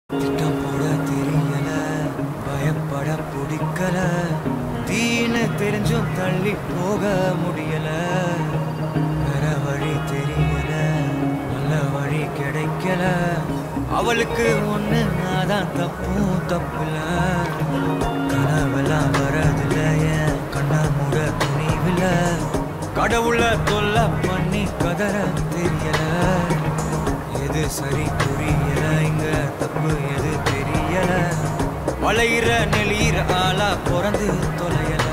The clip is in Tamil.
திட்டம் போட தெரியல, பயப்பட பிடிக்கல, தீன்னு தெரிஞ்சும் தள்ளி போக முடியல. வேற வழி தெரியல, நல்ல வழி கிடைக்கல. அவளுக்கு ஒண்ணு நாதான் தப்பும் தப்புல. கனவெல்லாம் வரதில்ல, என் கண்ண மூட துணிவில. கடவுள தொல்ல பண்ணி கதற தெரியல. எது சரி புரியல, இங்க தப்பு எது தெரியல. வளையிற நெளியிற ஆளா பிறந்து தொலையல.